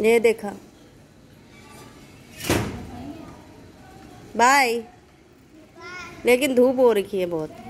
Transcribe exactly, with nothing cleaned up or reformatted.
ये देखा। बाय। लेकिन धूप हो रखी है बहुत।